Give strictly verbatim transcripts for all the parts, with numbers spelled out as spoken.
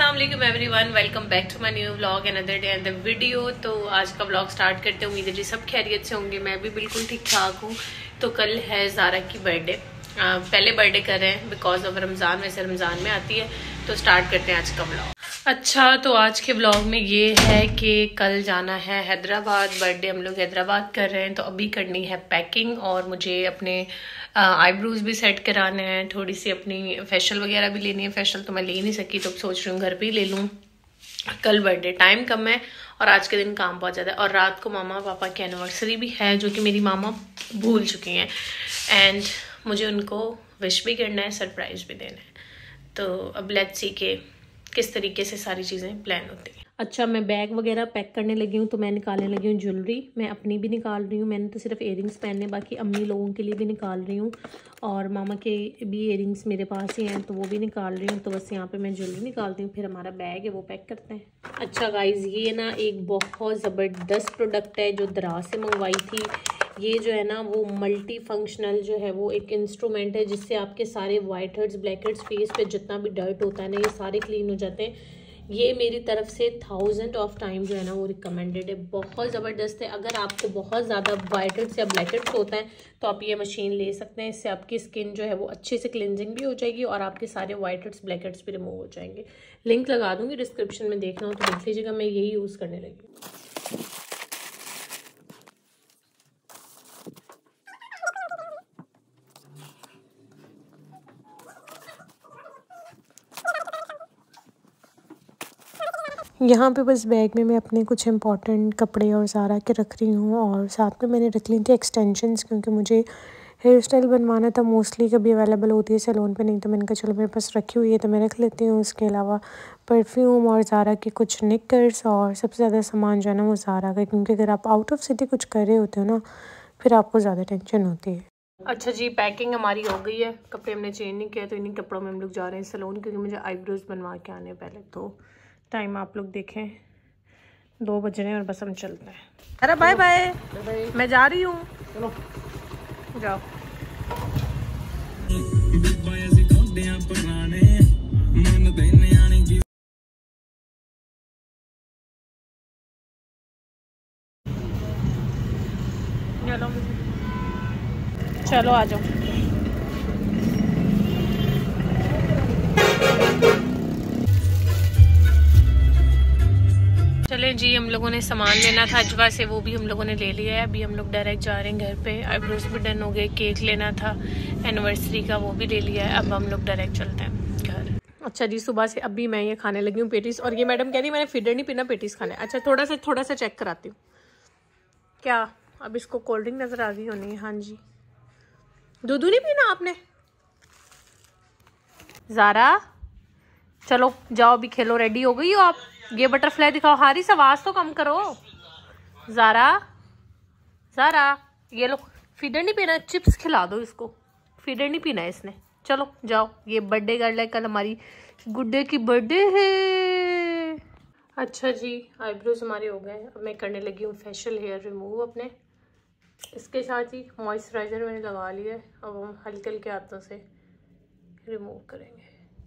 अस्सलाम वालेकुम everyone, welcome back to my new vlog another day and the video. तो आज का व्लॉग स्टार्ट करते हैं। उम्मीद है जी सब खैरियत से होंगे। मैं भी बिल्कुल ठीक ठाक हूँ। तो कल है ज़ारा की बर्थडे, पहले बर्थडे कर रहे हैं बिकॉज ऑफ रमज़ान, वैसे रमज़ान में आती है। तो स्टार्ट करते हैं आज का व्लॉग। अच्छा, तो आज के व्लॉग में ये है कि कल जाना है हैदराबाद, बर्थडे हम लोग हैदराबाद कर रहे हैं। तो अभी करनी है पैकिंग और मुझे अपने आईब्रोज भी सेट कराने हैं, थोड़ी सी अपनी फेशियल वगैरह भी लेनी है। फेशियल तो मैं ले नहीं सकी, तो सोच रही हूँ घर पे ही ले लूँ। कल बर्थडे, टाइम कम है और आज के दिन काम बहुत ज़्यादा है। और रात को मामा पापा की एनिवर्सरी भी है, जो कि मेरी मामा भूल चुकी हैं एंड मुझे उनको विश भी करना है, सरप्राइज भी देना है। तो अब लेट्स सी के किस तरीके से सारी चीज़ें प्लान होती हैं। अच्छा, मैं बैग वगैरह पैक करने लगी हूँ। तो मैं निकालने लगी हूँ ज्वेलरी। मैं अपनी भी निकाल रही हूँ, मैंने तो सिर्फ इयरिंग्स पहनने, बाकी अम्मी लोगों के लिए भी निकाल रही हूँ और मामा के भी इयरिंग्स मेरे पास ही हैं तो वो भी निकाल रही हूँ। तो बस यहाँ पे मैं ज्वेलरी निकालती हूँ, फिर हमारा बैग है वो पैक करते हैं। अच्छा गाइज, ये ना एक बहुत ज़बरदस्त प्रोडक्ट है जो दराज से मंगवाई थी। ये जो है ना वो मल्टी फंक्शनल जो है वो एक इंस्ट्रूमेंट है जिससे आपके सारे white heads, black heads, face पे जितना भी डर्ट होता है ना, ये सारे क्लीन हो जाते हैं। ये मेरी तरफ से थाउजेंड ऑफ टाइम जो है ना वो रिकमेंडेड है, बहुत ज़बरदस्त है। अगर आपको बहुत ज़्यादा वाइट हेड्स या ब्लैक हेड्स होता है तो आप ये मशीन ले सकते हैं। इससे आपकी स्किन जो है वो अच्छे से क्लिनजिंग भी हो जाएगी और आपके सारे वाइट हेड्स, ब्लैक हेड्स भी रिमूव हो जाएंगे। लिंक लगा दूंगी डिस्क्रिप्शन में, देखना हो तो देख लीजिएगा। मैं यही यूज़ करने लगी। यहाँ पे बस बैग में मैं अपने कुछ इंपॉर्टेंट कपड़े और ज़ारा के रख रही हूँ और साथ में मैंने रख ली थी एक्सटेंशंस, क्योंकि मुझे हेयर स्टाइल बनवाना था। मोस्टली कभी अवेलेबल होती है सैलून पे, नहीं तो मैंने कहा चलो मेरे पास रखी हुई है तो मैं रख लेती हूँ। उसके अलावा परफ्यूम और ज़ारा के कुछ निकर्स और सबसे ज़्यादा सामान जो है ना वो ज़ारा का, क्योंकि अगर आप आउट ऑफ सिटी कुछ कर रहे होते हो ना फिर आपको ज़्यादा टेंशन होती है। अच्छा जी, पैकिंग हमारी हो गई है। कपड़े हमने चेंज नहीं किया तो इन्हीं कपड़ों में हम लोग जा रहे हैं सैलून, क्योंकि मुझे आईब्रोज बनवा के आने पहले। तो टाइम आप लोग देखें, दो बज रहे हैं और बस हम चलते हैं। अरे बाय बाय, मैं जा रही हूँ, चलो जाओ। चलो चलो आ जाओ। चले जी, हम लोगों ने सामान लेना था अजवा से, वो भी हम लोगों ने ले लिया है। अभी हम लोग डायरेक्ट जा रहे हैं घर पे। आईब्रोज भी डन हो गए, केक लेना था एनिवर्सरी का, वो भी ले लिया है। अब हम लोग डायरेक्ट चलते हैं घर। अच्छा जी, सुबह से अभी मैं ये खाने लगी हूँ पेटीज, और ये मैडम कह रही मैंने फीडर नहीं पीना, पेटीज खाना है। अच्छा, थोड़ा सा थोड़ा सा चेक कराती हूँ क्या। अब इसको कोल्ड ड्रिंक नजर आ गई होनी है। हाँ जी, दूध नहीं पीना आपने? ज़ारा चलो जाओ, अभी खेलो। रेडी हो गई हो आप? ये बटरफ्लाई दिखाओ। हारिस आवाज तो कम करो। ज़ारा ज़ारा ये लो, फीडर नहीं पीना, चिप्स खिला दो इसको। फीडर नहीं पीना है इसने। चलो जाओ, ये बर्थडे गर्ल है, कल हमारी गुड्डे की बर्थडे है। अच्छा जी, आईब्रोज हमारे हो गए। अब मैं करने लगी हूँ फेशियल हेयर रिमूव अपने। इसके साथ ही मॉइस्चराइजर मैंने लगा लिया है। अब हम हल्के हल्के हाथों से रिमूव करेंगे।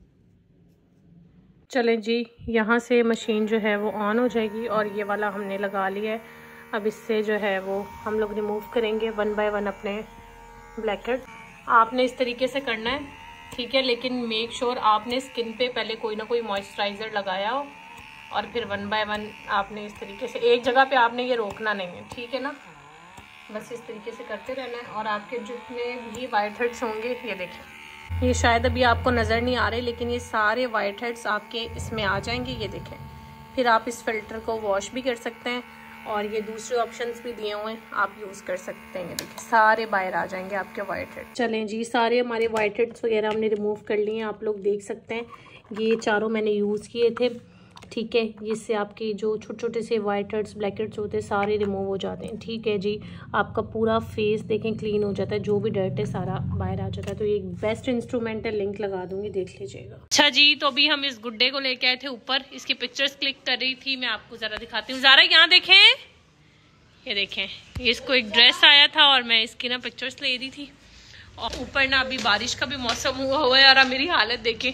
चलें जी, यहाँ से मशीन जो है वो ऑन हो जाएगी और ये वाला हमने लगा लिया है। अब इससे जो है वो हम लोग रिमूव करेंगे वन बाय वन अपने ब्लैक हेड। आपने इस तरीके से करना है, ठीक है, लेकिन मेक श्योर आपने स्किन पे पहले कोई ना कोई मॉइस्चराइज़र लगाया हो और फिर वन बाय वन आपने इस तरीके से, एक जगह पे आपने ये रोकना नहीं है, ठीक है ना। बस इस तरीके से करते रहना है। और आपके जितने भी वाइट हेड्स होंगे, ये देखिए, ये शायद अभी आपको नज़र नहीं आ रहे, लेकिन ये सारे वाइट हेड्स आपके इसमें आ जाएंगे, ये देखें। फिर आप इस फिल्टर को वॉश भी कर सकते हैं और ये दूसरे ऑप्शंस भी दिए हुए हैं, आप यूज़ कर सकते हैं। ये देखिए, सारे बाहर आ जाएंगे आपके वाइट हेड। चलें जी, सारे हमारे वाइट हेड्स वगैरह हमने रिमूव कर लिए हैं, आप लोग देख सकते हैं। ये चारों मैंने यूज़ किए थे, ठीक है। इससे आपके जो छोटे छोटे से वाइट हेड्स, ब्लैक हेड्स होते हैं सारे रिमूव हो जाते हैं, ठीक है जी। आपका पूरा फेस देखें क्लीन हो जाता है, जो भी डर्ट है सारा बाहर आ जाता है। तो ये एक बेस्ट इंस्ट्रूमेंट है, लिंक लगा दूंगी, देख लीजिएगा। अच्छा जी, तो अभी हम इस गुड्डे को लेके आए थे ऊपर, इसकी पिक्चर्स क्लिक कर रही थी। मैं आपको जरा दिखाती हूँ। ज़ारा यहाँ देखें, ये देखें, इसको एक ड्रेस आया था और मैं इसकी ना पिक्चर्स ले रही थी। और ऊपर ना अभी बारिश का भी मौसम हुआ हुआ है और मेरी हालत देखें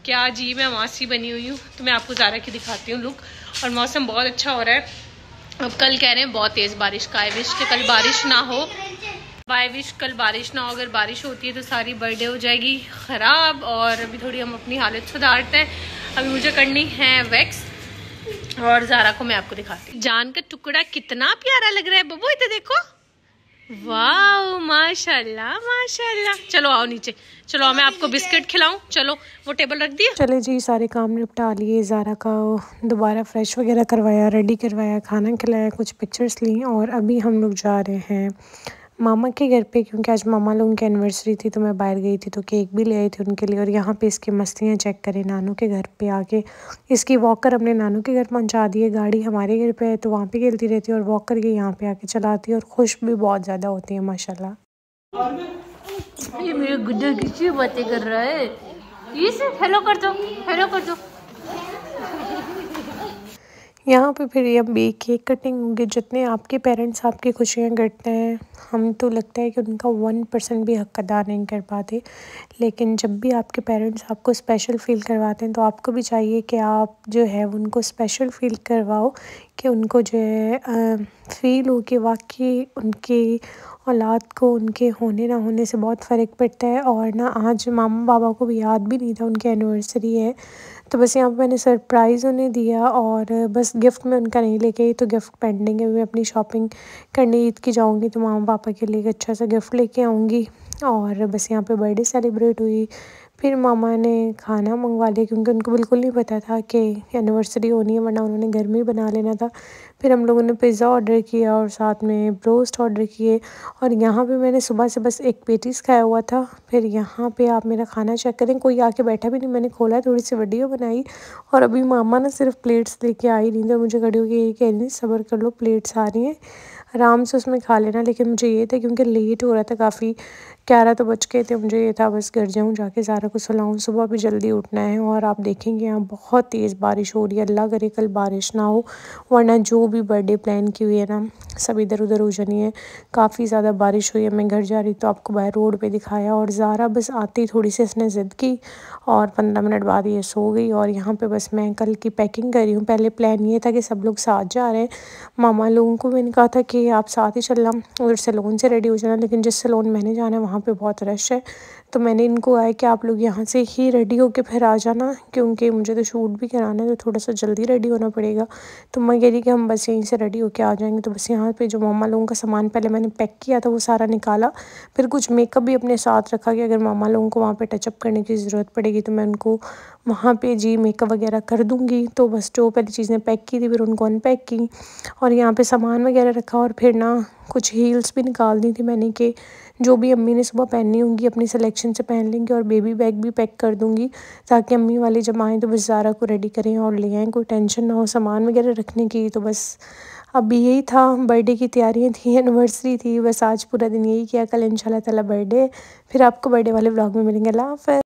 क्या जी मैं मासी बनी हुई हूँ। तो मैं आपको ज़ारा की दिखाती हूँ लुक। और मौसम बहुत अच्छा हो रहा है। अब कल कह रहे हैं बहुत तेज़ बारिश का, आई विश के कल बारिश ना हो। आई विश कल बारिश ना हो। अगर बारिश होती है तो सारी बर्थडे हो जाएगी ख़राब। और अभी थोड़ी हम अपनी हालत सुधारते हैं। अभी मुझे करनी है वैक्स और ज़ारा को मैं आपको दिखाती हूँ। जान का टुकड़ा कितना प्यारा लग रहा है बब्बू, इधर देखो। वाह माशाल्लाह माशाल्लाह। चलो आओ नीचे, चलो मैं आपको बिस्किट खिलाऊं। चलो वो टेबल रख दिया। चले जी, सारे काम निपटा लिए, ज़ारा का दोबारा फ्रेश वगैरह करवाया, रेडी करवाया, खाना खिलाया, कुछ पिक्चर्स ली और अभी हम लोग जा रहे हैं मामा के घर पे, क्योंकि आज मामा लोगों की एनिवर्सरी थी। तो मैं बाहर गई थी तो केक भी ले आई थी उनके लिए। और यहाँ पे इसकी मस्तियाँ चेक करें, नानू के घर पे आके इसकी वॉकर अपने नानू के घर पहुँचा दी है। गाड़ी हमारे घर पे है तो वहाँ पे खेलती रहती है और वॉकर के यहाँ पे आके चलाती है और खुश भी बहुत ज़्यादा होती है माशाल्लाह। ये मेरे गुड्डा किसी बातें कर रहा है। ये से हेलो कर दो, हेलो कर दो। यहाँ पे फिर अभी केक कटिंग होगी। जितने आपके पेरेंट्स आपकी खुशियाँ करते हैं, हम तो लगता है कि उनका वन परसेंट भी हक अदा नहीं कर पाते। लेकिन जब भी आपके पेरेंट्स आपको स्पेशल फ़ील करवाते हैं तो आपको भी चाहिए कि आप जो है उनको स्पेशल फ़ील करवाओ, कि उनको जो है फ़ील हो कि वाकई उनकी औलाद को उनके होने ना होने से बहुत फ़र्क पड़ता है। और ना आज मामा बाबा को भी याद भी नहीं था उनकी एनिवर्सरी है, तो बस यहाँ पे मैंने सरप्राइज़ उन्हें दिया। और बस गिफ्ट में उनका नहीं लेके आई, तो गिफ्ट पेंडिंग है। मैं अपनी शॉपिंग करने ईद की जाऊँगी तो मामा पापा के लिए अच्छा सा गिफ्ट लेके आऊँगी। और बस यहाँ पे बर्थडे सेलिब्रेट हुई। फिर मामा ने खाना मंगवा लिया क्योंकि उनको बिल्कुल नहीं पता था कि एनिवर्सरी होनी है, वरना उन्होंने घर में ही बना लेना था। फिर हम लोगों ने पिज़्ज़ा ऑर्डर किया और साथ में ब्रोस्ट ऑर्डर किए। और यहाँ पे मैंने सुबह से बस एक पेटीज़ खाया हुआ था। फिर यहाँ पे आप मेरा खाना चेक करें, कोई आके बैठा भी नहीं। मैंने खोला, थोड़ी सी वीडियो बनाई और अभी मामा ना सिर्फ प्लेट्स लेके आ ही नहीं थे। मुझे खड़ी होकर यही कह रही थी सब्र कर लो, प्लेट्स आ रही हैं, आराम से उसमें खा लेना। लेकिन मुझे ये था क्योंकि लेट हो रहा था काफ़ी, ग्यारह तो बज गए थे, मुझे ये था बस घर जाऊँ, जाके ज़ारा को सुलाऊँ, सुबह भी जल्दी उठना है। और आप देखेंगे यहाँ बहुत तेज़ बारिश हो रही है। अल्लाह करे कल बारिश ना हो, वरना जो भी बर्थडे प्लान की हुई है ना सब इधर उधर हो जानी है। काफ़ी ज़्यादा बारिश हुई है। मैं घर जा रही तो आपको बाहर रोड पे दिखाया। और ज़ारा बस आती थोड़ी सी इसने ज़िद की और पंद्रह मिनट बाद ये सो गई। और यहाँ पे बस मैं कल की पैकिंग कर रही हूँ। पहले प्लान ये था कि सब लोग साथ जा रहे हैं, मामा लोगों को मैंने कहा था कि आप साथ ही चलना, उधर सैलून से रेडी हो जाना। लेकिन जिस सैलून मैंने जाना है वहाँ पे बहुत रश है, तो मैंने इनको आया कि आप लोग यहाँ से ही रेडी होके फिर आ जाना, क्योंकि मुझे तो शूट भी कराना है तो थोड़ा सा जल्दी रेडी होना पड़ेगा। तो मैं कह रही कि हम बस यहीं से रेडी होके आ जाएंगे। तो बस यहाँ पे जो मामा लोगों का सामान पहले मैंने पैक किया था वो सारा निकाला। फिर कुछ मेकअप भी अपने साथ रखा कि अगर मामा लोगों को वहाँ पे टचअप करने की ज़रूरत पड़ेगी तो मैं उनको वहाँ पे जी मेकअप वगैरह कर दूँगी। तो बस जो पहली चीज़ें पैक की थी फिर उनको अनपैक की और यहाँ पे सामान वगैरह रखा। और फिर ना कुछ हील्स भी निकाल दी थी मैंने कि जो भी अम्मी ने सुबह पहननी होंगी अपनी सिलेक्शन से पहन लेंगे। और बेबी बैग भी पैक कर दूँगी ताकि अम्मी वाले जब आएँ तो बस ज़ारा को रेडी करें और ले आएँ, कोई टेंशन ना हो सामान वगैरह रखने की। तो बस अभी यही था, बर्थडे की तैयारियां थी, एनिवर्सरी थी, बस आज पूरा दिन यही किया। कल इंशाल्लाह ताला बर्थडे, फिर आपको बर्थडे वाले व्लॉग में मिलेंगे। अल्लाह हाफ़िज़।